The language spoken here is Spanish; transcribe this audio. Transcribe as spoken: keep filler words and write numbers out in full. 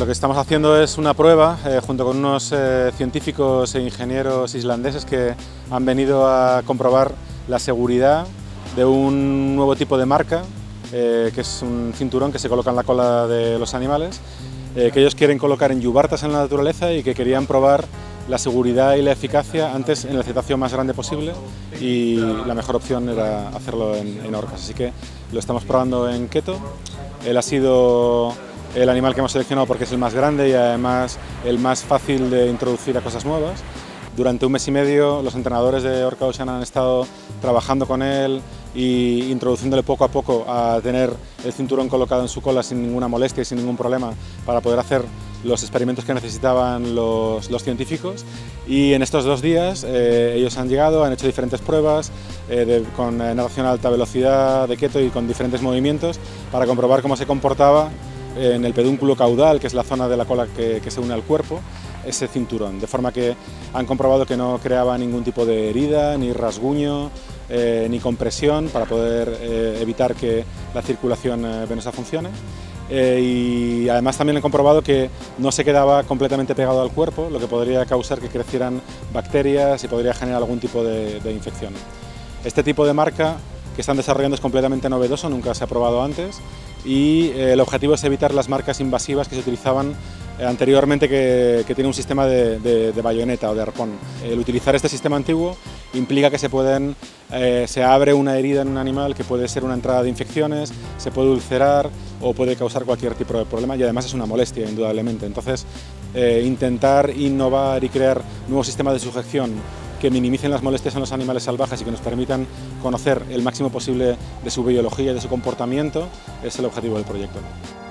lo que estamos haciendo es una prueba eh, junto con unos eh, científicos e ingenieros islandeses que han venido a comprobar la seguridad de un nuevo tipo de marca, eh, que es un cinturón que se coloca en la cola de los animales, eh, que ellos quieren colocar en yubartas en la naturaleza y que querían probar la seguridad y la eficacia antes en la cetación más grande posible, y la mejor opción era hacerlo en, en orcas. Así que lo estamos probando en Keto. Él ha sido el animal que hemos seleccionado porque es el más grande y además el más fácil de introducir a cosas nuevas. Durante un mes y medio los entrenadores de Orca Ocean han estado trabajando con él y introduciéndole poco a poco a tener el cinturón colocado en su cola sin ninguna molestia y sin ningún problema para poder hacer los experimentos que necesitaban los, los científicos. Y en estos dos días eh, ellos han llegado, han hecho diferentes pruebas eh, de, con eh, natación a alta velocidad de Keto y con diferentes movimientos para comprobar cómo se comportaba en el pedúnculo caudal, que es la zona de la cola que, que se une al cuerpo, ese cinturón, de forma que han comprobado que no creaba ningún tipo de herida, ni rasguño, eh, ni compresión, para poder eh, evitar que la circulación eh, venosa funcione. Eh, y además también han comprobado que no se quedaba completamente pegado al cuerpo, lo que podría causar que crecieran bacterias y podría generar algún tipo de, de infección. Este tipo de marca que están desarrollando es completamente novedoso, nunca se ha probado antes, y eh, el objetivo es evitar las marcas invasivas que se utilizaban eh, anteriormente, que, que tiene un sistema de, de, de bayoneta o de arpón. El utilizar este sistema antiguo implica que se, pueden, eh, se abre una herida en un animal que puede ser una entrada de infecciones, se puede ulcerar o puede causar cualquier tipo de problema, y además es una molestia, indudablemente. Entonces, eh, intentar innovar y crear nuevos sistemas de sujeción que minimicen las molestias en los animales salvajes y que nos permitan conocer el máximo posible de su biología y de su comportamiento es el objetivo del proyecto.